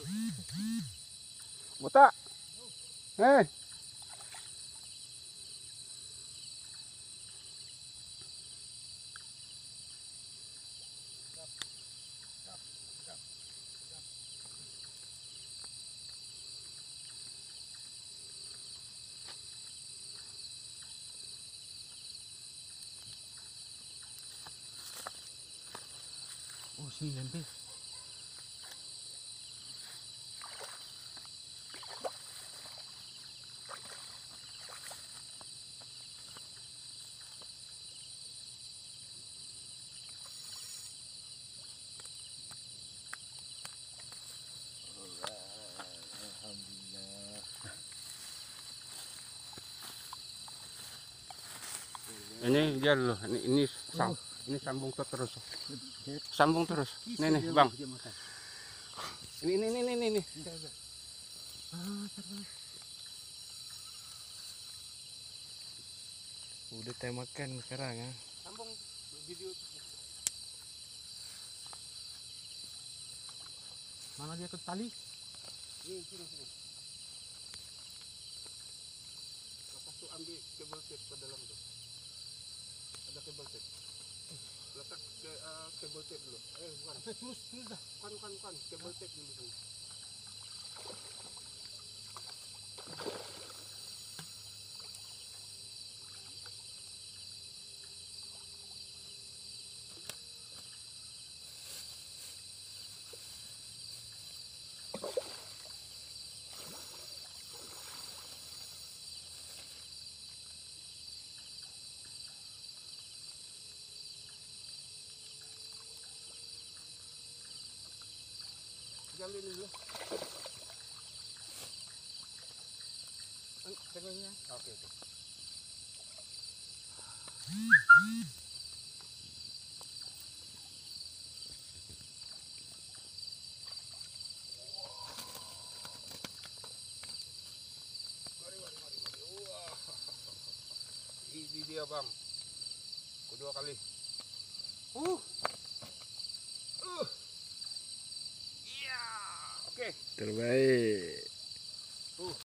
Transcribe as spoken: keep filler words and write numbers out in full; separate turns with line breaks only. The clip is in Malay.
Buta. Eh.
Oh, sini lembeh.
Ini dia loh, ini ini, sam, ini sambung terus. Sambung terus. Nih nih, Bang. Ini ini ini ini ini.
Udah teh makan sekarang ya.
Sambung video.
Mana dia ke tali?
Ini sini sini. Lepas tu ambil kabel tape ke dalam tu. Ada kabel tape. Letak ke uh, kabel tape dulu. Eh bukan.
Sampai terus terus dah.
Bukan bukan bukan. Kabel tape dulu sana. Jalin dulu.
Kabelnya.
Oke oke. Mari mari mari mari. Wah. Ini dia Bang. Kedua kali. Uh. Uh. Iya. Oke.
Terbaik.
Uh,